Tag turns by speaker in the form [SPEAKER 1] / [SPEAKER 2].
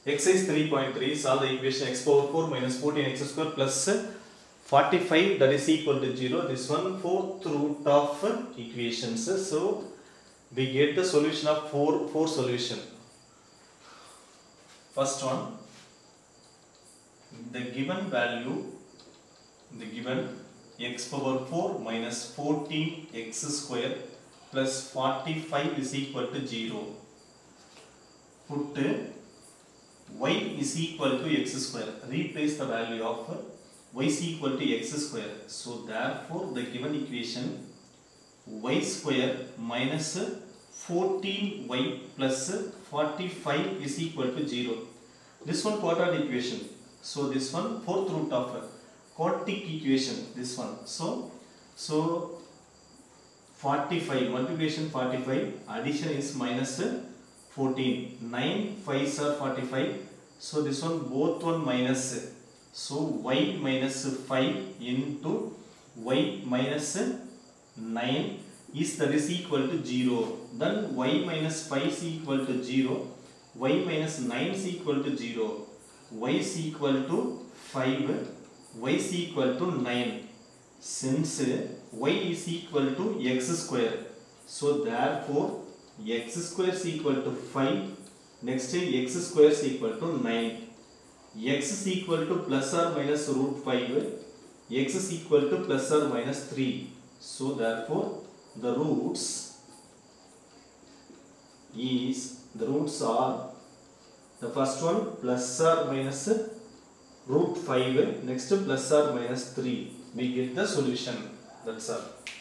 [SPEAKER 1] Exercise 3.3, solve the equation x power 4 minus 14x square plus 45 that is equal to 0. This one fourth root of equations. So we get the solution of four solution. First one, the given value, the given x power 4 minus 14x square plus 45 is equal to 0. Put y is equal to x square. Replace the value of y is equal to x square. So therefore the given equation y square minus 14y plus 45 is equal to 0. This one quadratic equation. So this one fourth root of quadratic equation. This one. So 45 multiplication 45, addition is minus 14. 9 5s are 45. So this one both one minus. So y minus 5 into y minus 9 is that is equal to 0. Then y minus 5 is equal to 0. Y minus 9 is equal to 0. Y is equal to 5. Y is equal to 9. Since y is equal to x square. So therefore x square is equal to 5. Next x square is equal to 9. X is equal to plus or minus root 5. X is equal to plus or minus 3. So therefore the roots are the first one plus or minus root 5. Next plus or minus 3. We get the solution. That's all.